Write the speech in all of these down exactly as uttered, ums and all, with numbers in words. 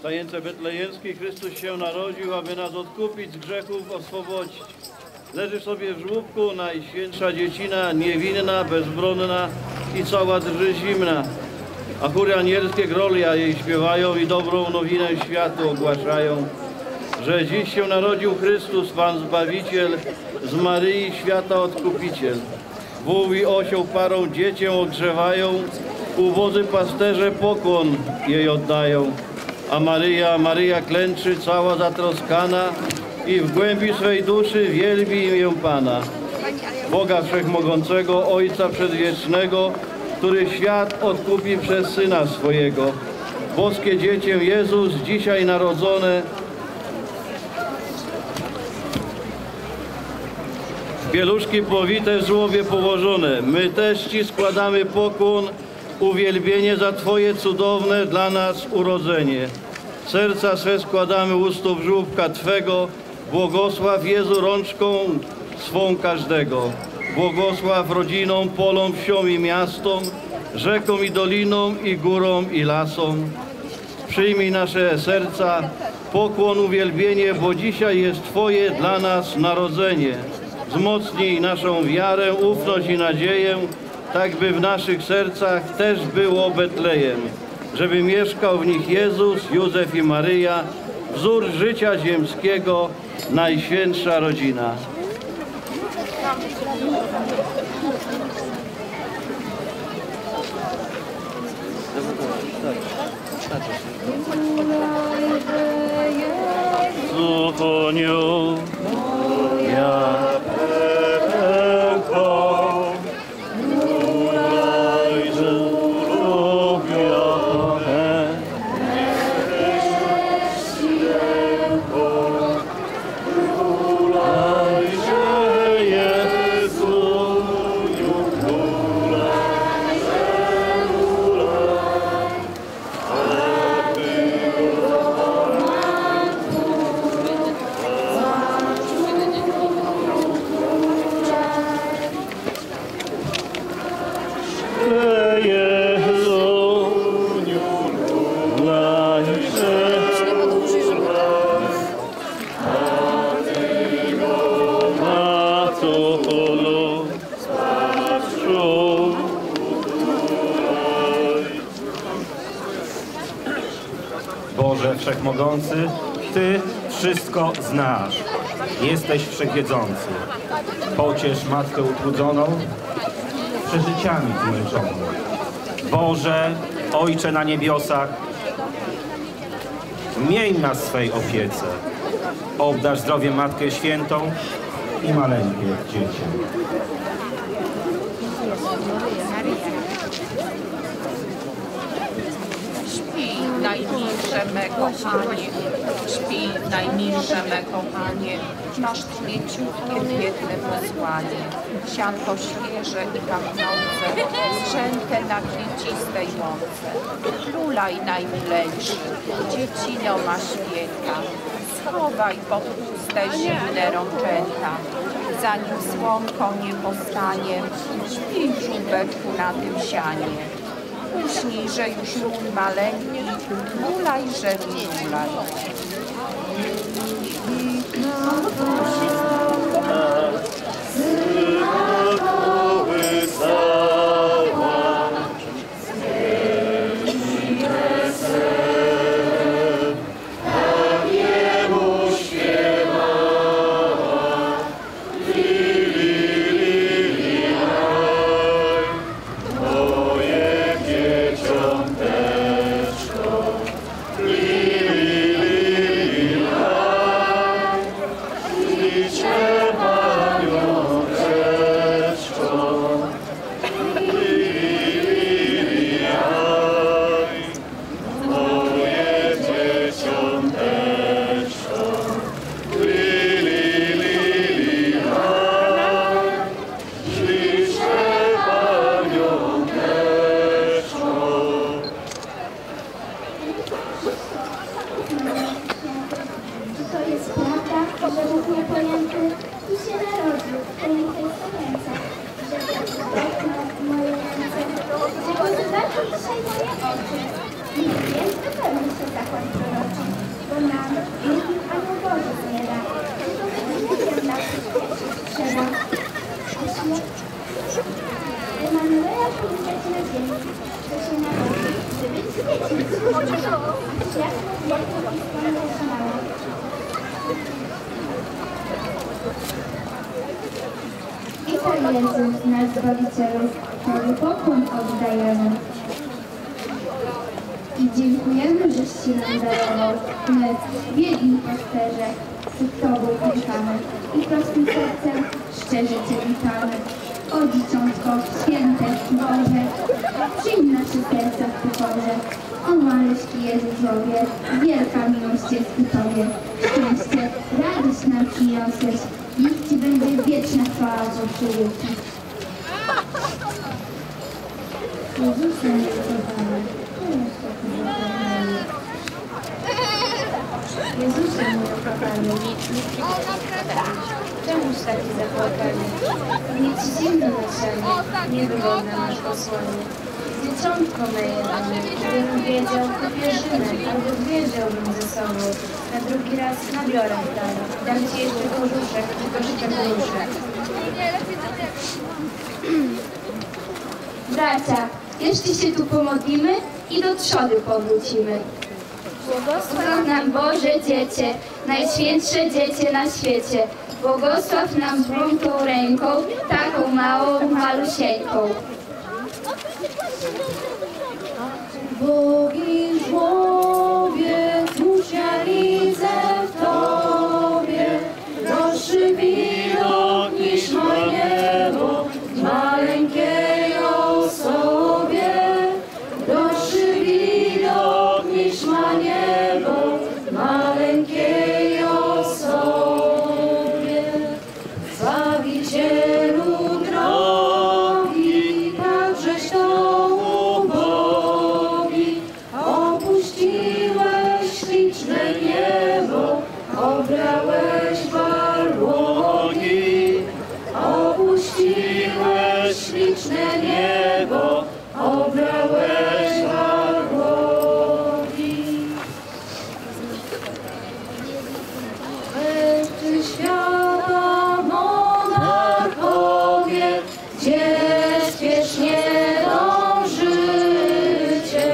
Stajence betlejemskiej Chrystus się narodził, aby nas odkupić z grzechów, oswobodzić. Leży sobie w żłóbku Najświętsza Dziecina, niewinna, bezbronna i cała drży zimna. A chóry anielskie grolia jej śpiewają i dobrą nowinę światu ogłaszają, że dziś się narodził Chrystus, Pan Zbawiciel, z Maryi świata Odkupiciel. Wół i osioł parą dziecię ogrzewają, ubodzy pasterze pokłon jej oddają. A Maryja, Maryja klęczy cała zatroskana i w głębi swej duszy wielbi imię Pana, Boga Wszechmogącego, Ojca Przedwiecznego, który świat odkupi przez Syna swojego. Boskie Dziecię Jezus, dzisiaj narodzone, pieluszki powite, w żłobie położone. My też Ci składamy pokłon, uwielbienie za Twoje cudowne dla nas urodzenie. Serca swe składamy u stóp żłóbka Twego, błogosław Jezu rączką swą każdego. Błogosław rodzinom, polom, wsiom i miastom, rzekom i dolinom i górom i lasom. Przyjmij nasze serca, pokłon, uwielbienie, bo dzisiaj jest Twoje dla nas narodzenie. Wzmocnij naszą wiarę, ufność i nadzieję, tak by w naszych sercach też było Betlejem, żeby mieszkał w nich Jezus, Józef i Maryja, wzór życia ziemskiego, Najświętsza Rodzina. Zuchoniu, ja Boże Wszechmogący, Ty wszystko znasz, jesteś wszechwiedzący. Pociesz Matkę utrudzoną, przeżyciami zmęczoną. Boże, Ojcze na niebiosach, miej nas w swej opiece. Obdarz zdrowiem Matkę Świętą i maleńkie dziecię. Śpi, najmilsze me kochanie, śpi, najmilsze me kochanie, masz mięciutkie, biedne posłanie, sianko świeże i pachnące, zrzęte na kwiecistej łące. Królaj najmilejszy, dziecino ma święta, schowaj pod puste, zimne rączęta, zanim słonko nie powstanie, śpi w żółbeczku na tym sianie. Uśnij, że już mój maleńki, mulaj, że mi mulaj. Dzisiaj moje oczy i jest wypełni się zakon proroczy. bo nam jest Anioł Boży zbiera. To będzie nas trzeba. Emanuela powitać na ziemi, to się narodzi, żeby świecić. Światło wielko i słoneczne małe. Witaj Jezus, nasz Zbawicielu, Tobie pokłon oddajemy. I dziękujemy, żeś się nam darował. My, biedni pasterze, przed Tobą klękamy i prostym sercem szczerze Cię witamy. O dzieciątko, święte, Boże, przyjmij nasze serca w pokorze. O maluśki Jezusowie, wielka miłość jest ku Tobie. Szczęście, radość nam przyniosłeś, niech Ci będzie wieczna chwała zawsze wieki. Jezusie niekochany, Jezusie niekochany, czemuś taki zapłakany? Nie Ci zimno na sianie, niewygodne masz posłanie. Dzieciątko meje na mnie, gdybym wiedział, to pierzynę, albo dwie wziąłbym ze sobą. Na drugi raz nabiorę tam, dam Ci jeszcze kożuszek, troszkę gruszek. Bracia, jeszcze się tu pomodlimy i do trzody powrócimy. Błogosław nam Boże Dziecię, najświętsze Dziecię na świecie. Błogosław nam złą tą ręką, taką małą, malusieńką. Bogi żłowie, cóż ja widzę w Tobie, droższy widok niż ma niebo, maleńkiej osobie, droższy widok niż ma niebo, maleńkiej osobie. Zbawicielu drogi, takżeś to obrałeś barłogi, opuściłeś śliczne niebo, obrałeś barłogi. Ty świata monarchowie, gdzie spiesznie dążycie,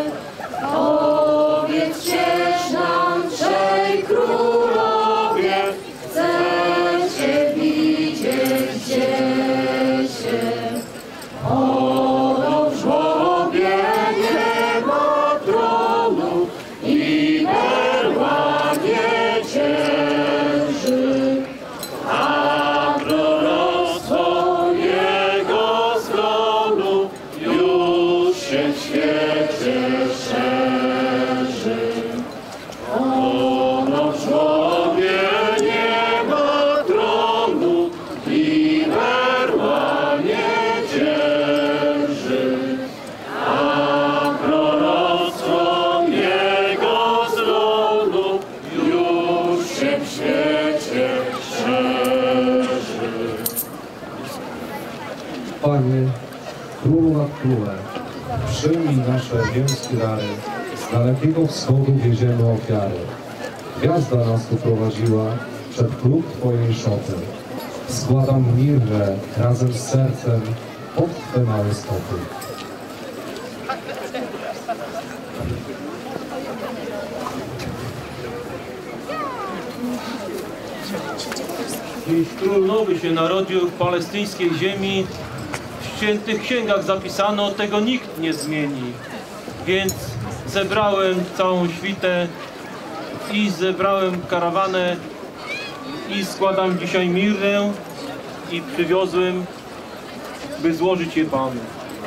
powiedzcież nam, trzej królowie, chcecie widzieć dziecię. Ono w żłobie nieba tronu i perła nie cięży, a proroctwo jego stronu już się w świecie szerzy. Ono w żłobie nieba tronu i perła nie dzierży, a proroctwo jego stronu już się w świecie szerzy. Panie, Królu nad królem, przyjmij nasze ziemskie dary, z dalekiego wschodu wieziemy ofiary. Gwiazda nas tu prowadziła przed próg Twojej szopy. Składam mirrę razem z sercem pod Twe małe stopy. Dziś król nowy się narodził w palestyńskiej ziemi. W świętych księgach zapisano, tego nikt nie zmieni. Więc zebrałem całą świtę i zebrałem karawanę i składam dzisiaj mirrę i przywiozłem, by złożyć je Panu.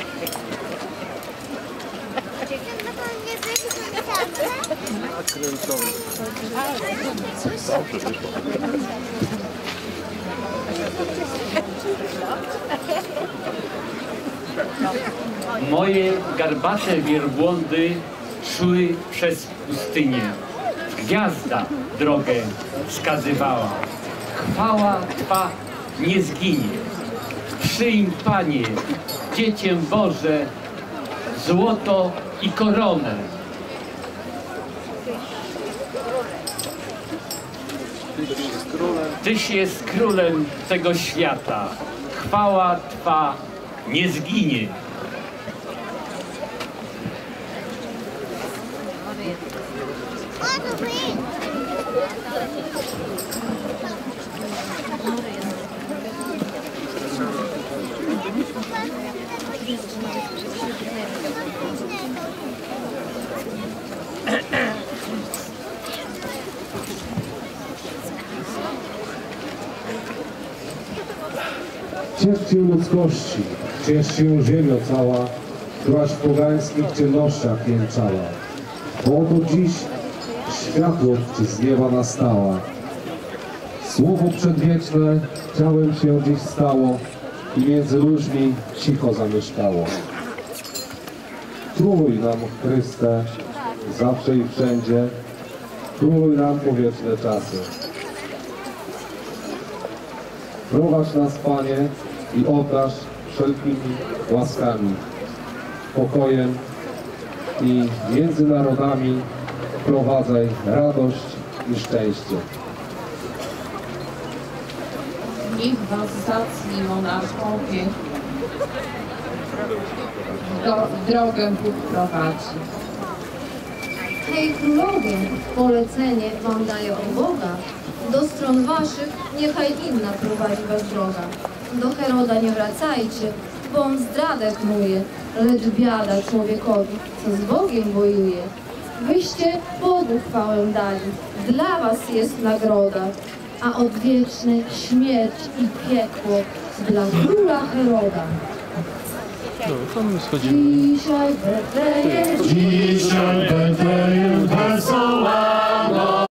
Moje garbate wielbłądy szły przez pustynię. Gwiazda drogę wskazywała. Chwała Twa nie zginie. Przyjm, Panie, Dziecię Boże, złoto i koronę. Tyś jest królem tego świata. Chwała Twa nie zginie. Ciesz się ludzkości, ciesz się ziemio cała, któraś w pogańskich ciemnościach jęczała. Bo oto dziś światłość z nieba nastała. Słowo przedwieczne ciałem się dziś stało i między ludźmi cicho zamieszkało. Króluj nam, Chryste, zawsze i wszędzie, króluj nam po wieczne czasy. Prowadź nas, Panie, i obdarz wszelkimi łaskami, pokojem i między narodami wprowadzaj radość i szczęście. Niech was zacni monarchowie, do, drogę Bóg prowadzi. Hej królowie, polecenie wam daję od Boga. Do stron waszych niechaj inna prowadzi was droga. Do Heroda nie wracajcie, bo on zdradę knuje, lecz biada człowiekowi, co z Bogiem wojuje. Wyście Bogu chwałę dali, dla was jest nagroda, a odwieczny śmierć i piekło dla króla Heroda. Dzisiaj Betlejem, Dzisiaj Betlejem wesoła.